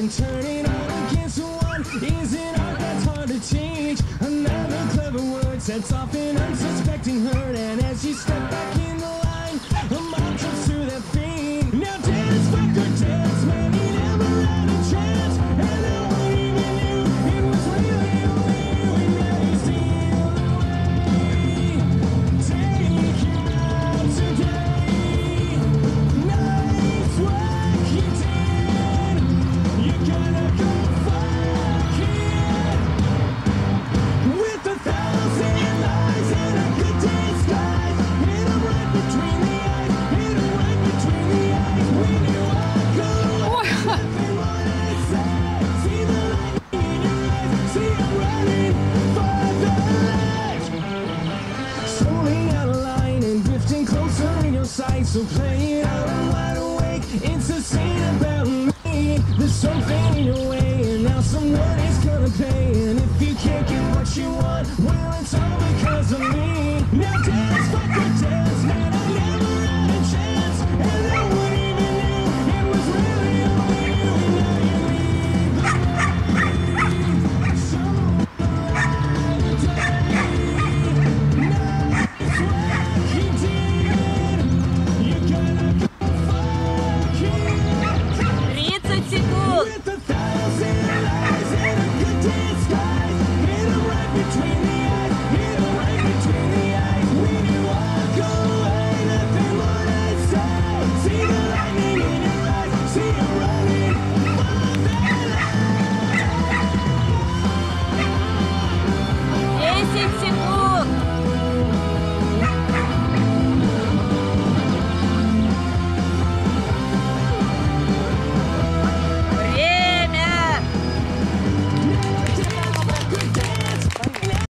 and turning all against one isn't art that's hard to teach. Another clever word sets off an unsuspecting hurt, and as you step back in the line, a mob jumps to their feet. Now dance, fucker, dance, man, he never had a chance, and no one even knew it was really only you, and now you steal away. Take you out today. Nice work you did. You're gonna go fuck it. With 1,000 lies and a good disguise. Hit 'em right between the eyes. Hit 'em right between the eyes. When you walk away, nothing more to say. See the light in your eyes. See 'em running for their lives. Slowly out of line and drifting closer in your sight. So play it out, I'm wide awake. It's a scene about me. There's something in your way, and now someone is gonna pay. And if you can't get what you want, well, it's all because of me.